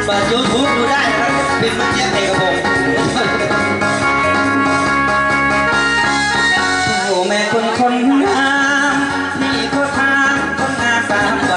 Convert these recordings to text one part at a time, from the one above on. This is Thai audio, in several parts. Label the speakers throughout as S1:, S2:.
S1: ปิด YouTube ดูได้นะครับเป็นเจี๊ยบเอกพงศ์โอ้แม่คนงามพี่เขาทางคนงามตามไป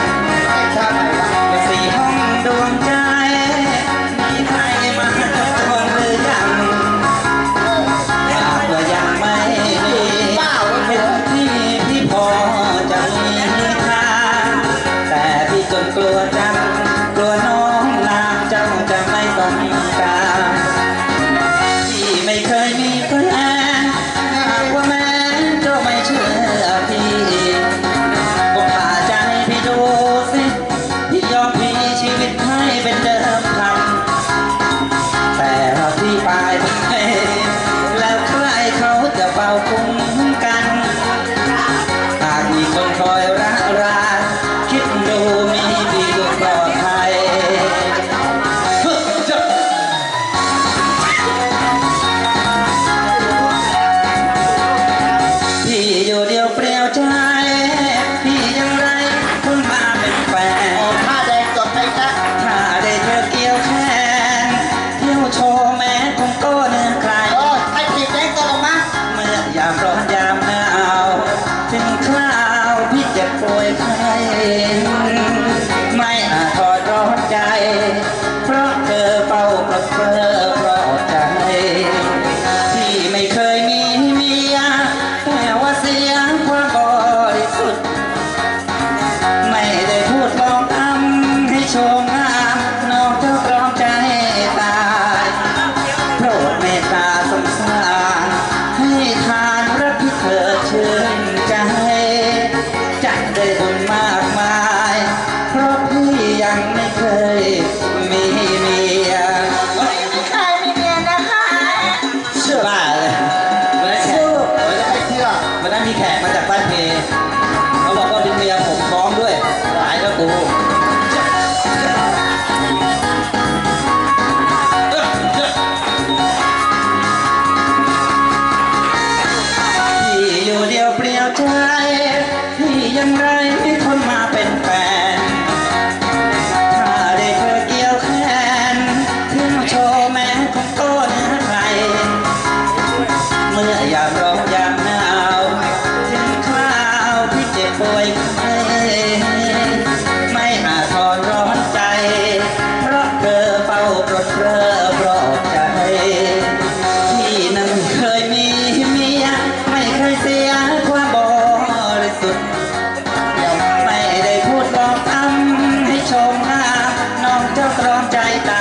S1: สี่ห้องดวงใจมีใครมาจองหรือยังหากว่ายังไม่มีเป็นที่พอจะมีทางแต่พี่จนกลัวจังกลัวน้องนางเจ้าจะไม่ต้องการพี่ไม่เคยมีแฟนหากว่าแม่เจ้าไม่เชื่อพี่ก็พาใจพี่ดูสิพี่ยอมพี่ชีวิตให้เป็นเดิมพันแต่พี่ไปแล้วใครเขาจะเฝ้าคุ้มกันหากมีคนคอยรักราคิดดูมีพี่ก็ปลอดภัยพี่อยู่เดียวเปลี่ยวใจพี่ยังไรคุณมาเป็นแฟนถ้าได้จบไปนะถ้าได้เธอเกี่ยวแขนเที่ยวโชว์แม้คงก็เนื้อใครให้ติดแดงก็ลงมาเมื่อยามร้อนยามหนาวถึงคราวพี่เจ็บป่วยไข้ไม่อาจทอดร้อนใจเพราะเธอเฝ้าประเสริฐปลอบใจที่ไม่เคยมีเมียแต่ว่าเสียงความบริสุทธิ์ไม่ได้พูดบอกทำให้โชว์งามน้องเจ้าตรอมใจตายโปรดเมตตาสงสารให้ทานรักที่เธอชื่นใจจะได้บุญมากมายเพราะพี่ยังไม่เคยมีเมีย
S2: ไม่เคยมีเมียนะคะ
S1: เชื่อบ้าเลยวันนั้นมีแขกมาจากบ้านเพเขาบอกว่าดึงเมียผมท้องด้วยหลายแล้วกูพี่อยู่เดียวเปลี่ยวใจพี่ยังไรไม่คนมาเป็นแฟนถ้าได้เธอเกี่ยวแขนถึงโชว์แม้คงก็เนื้อใครเมื่อยามร้อนยามหนาวถึงคราวที่เจ็บป่วยไข้ไม่อาจทนร้อนใจเพราะเธอเฝ้าปลดเปลื้อปลอบใจที่นั้นเคยมีเมียไม่เคยเสียความบริสุทธิ์ไม่ได้พูดบอกทำให้ชมงามน้องเจ้าตรอมใจตา